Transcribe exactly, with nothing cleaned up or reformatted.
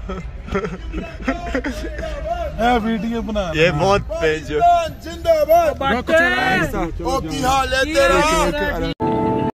Video बना ये बहुत पेज जिंदाबाद। ओ की हाल है तेरा?